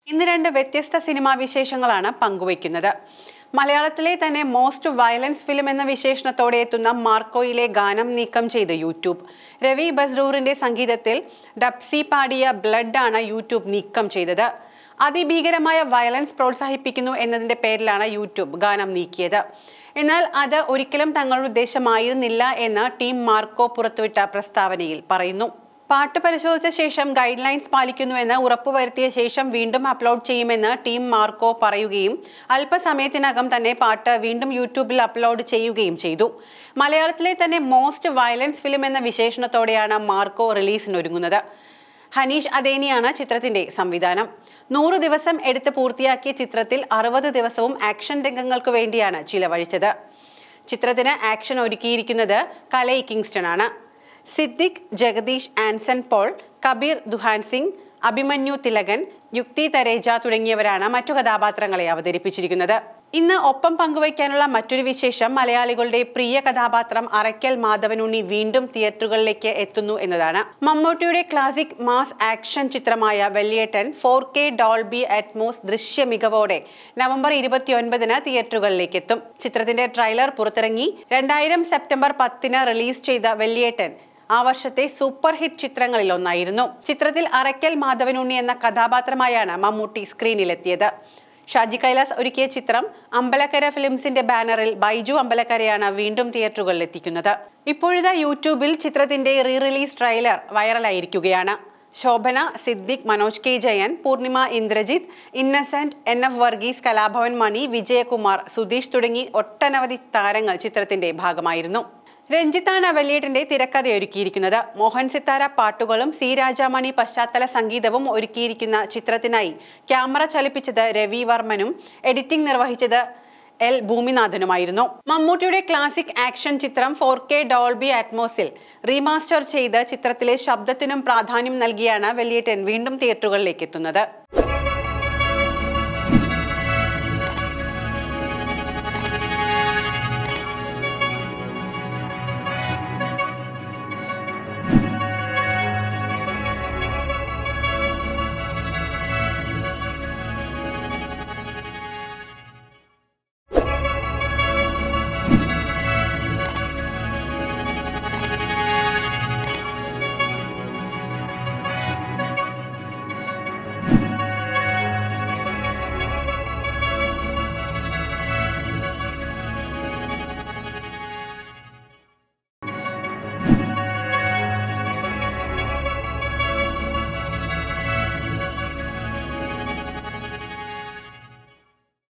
ഇന്ന് രണ്ട് വ്യത്യസ്ത സിനിമാ വിശേഷങ്ങളാണ് പങ്കുവയ്ക്കുന്നത്. മലയാളത്തിലെ തന്നെ മോസ്റ്റ് വയലൻസ് ഫിലിം എന്ന വിശേഷണത്തോടെ എത്തുന്ന മാർക്കോയിലെ ഗാനം നീക്കം ചെയ്ത് യൂട്യൂബ്. രവി ബസ്രൂറിന്റെ സംഗീതത്തിൽ ഡബ്സി പാടിയ ബ്ലഡ് ആണ് യൂട്യൂബ് നീക്കം ചെയ്തത്. അതിഭീകരമായ വയലൻസ് പ്രോത്സാഹിപ്പിക്കുന്നു എന്നതിന്റെ പേരിലാണ് യൂട്യൂബ് ഗാനം നീക്കിയത്. എന്നാൽ അത് ഒരിക്കലും തങ്ങളുടെ ഉദ്ദേശമായിരുന്നില്ല എന്ന് ടീം മാർക്കോ പുറത്തുവിട്ട പ്രസ്താവനയിൽ പറയുന്നു. പാട്ട് പരിശോധിച്ച ശേഷം ഗൈഡ് ലൈൻസ് പാലിക്കുന്നുവെന്ന് ഉറപ്പുവരുത്തിയ ശേഷം വീണ്ടും അപ്ലോഡ് ചെയ്യുമെന്ന് ടീം മാർക്കോ പറയുകയും അല്പസമയത്തിനകം തന്നെ പാട്ട് വീണ്ടും യൂട്യൂബിൽ അപ്ലോഡ് ചെയ്യുകയും ചെയ്തു. മലയാളത്തിലെ തന്നെ മോസ്റ്റ് വയലൻസ് ഫിലിം എന്ന വിശേഷണത്തോടെയാണ് മാർക്കോ റിലീസിനൊരുങ്ങുന്നത്. ഹനീഷ് അദേനിയാണ് ചിത്രത്തിന്റെ സംവിധാനം. 100 ദിവസം എടുത്ത് പൂർത്തിയാക്കിയ ചിത്രത്തിൽ 60 ദിവസവും ആക്ഷൻ രംഗങ്ങൾക്ക് വേണ്ടിയാണ് ചിലവഴിച്ചത്. ചിത്രത്തിന് ആക്ഷൻ ഒരുക്കിയിരിക്കുന്നത് കലൈ കിങ്സ്റ്റൺ ആണ്. സിദ്ദിഖ്, ജഗദീഷ്, ആൻസൺ പോൾ, കബീർ ദുഹാൻ സിംഗ്, അഭിമന്യു തിലകൻ, യുക്തി തരേജ തുടങ്ങിയവരാണ് മറ്റു കഥാപാത്രങ്ങളെ അവതരിപ്പിച്ചിരിക്കുന്നത്. ഇന്ന് ഒപ്പം പങ്കുവയ്ക്കാനുള്ള മറ്റൊരു വിശേഷം മലയാളികളുടെ പ്രിയ കഥാപാത്രം അറയ്ക്കൽ മാധവനുണ്ണി വീണ്ടും തിയേറ്ററുകളിലേക്ക് എത്തുന്നു എന്നതാണ്. മമ്മൂട്ടിയുടെ ക്ലാസിക് മാസ് ആക്ഷൻ ചിത്രമായ വെള്ളിയേട്ടൻ 4K ഡോൾബി അറ്റ്മോസ് ദൃശ്യ മികവോടെ നവംബർ 29-ന് തിയേറ്ററുകളിലേക്ക് എത്തും. ചിത്രത്തിന്റെ ട്രെയിലർ പുറത്തിറങ്ങി. 2000 സെപ്റ്റംബർ 10-ന് റിലീസ് ചെയ്ത വെള്ളിയേട്ടൻ ആ വർഷത്തെ സൂപ്പർ ഹിറ്റ് ചിത്രങ്ങളിൽ ഒന്നായിരുന്നു. ചിത്രത്തിൽ അറയ്ക്കൽ മാധവനുണ്ണി എന്ന കഥാപാത്രമായാണ് മമ്മൂട്ടി സ്ക്രീനിലെത്തിയത്. ഷാജി കൈലാസ് ഒരുക്കിയ ചിത്രം അമ്പലക്കര ഫിലിംസിന്റെ ബാനറിൽ ബൈജു അമ്പലക്കരയാണ് വീണ്ടും തിയേറ്ററുകളിൽ എത്തിക്കുന്നത്. ഇപ്പോഴത്തെ യൂട്യൂബിൽ ചിത്രത്തിന്റെ റീ റിലീസ് ട്രെയിലർ വൈറലായിരിക്കുകയാണ്. Shobana, Siddique, Manoj K Jayan, Poornima Indrajith, Innocent, NF Varghese, Kalabhavan Mani, Vijayakumar, Sudheesh തുടങ്ങി ഒട്ടനവധി താരങ്ങൾ ചിത്രത്തിന്റെ ഭാഗമായിരുന്നു. രഞ്ജിത്താണ് വെള്ളിയേട്ടന്റെ തിരക്കഥയൊരുക്കിയിരിക്കുന്നത്. മോഹൻ സിത്താര പാട്ടുകളും സി രാജാമണി പശ്ചാത്തല സംഗീതവും ഒരുക്കിയിരിക്കുന്ന ചിത്രത്തിനായി ക്യാമറ ചലിപ്പിച്ചത് രവി വർമ്മനും എഡിറ്റിംഗ് നിർവഹിച്ചത് L ഭൂമിനാഥനുമായിരുന്നു. മമ്മൂട്ടിയുടെ ക്ലാസിക് ആക്ഷൻ ചിത്രം 4K ഡോൾബി അറ്റ്മോസിൽ റീമാസ്റ്റർ ചെയ്ത് ചിത്രത്തിലെ ശബ്ദത്തിനും പ്രാധാന്യം നൽകിയാണ് വെള്ളിയേട്ടൻ വീണ്ടും തിയേറ്ററുകളിലേക്ക് എത്തുന്നത്.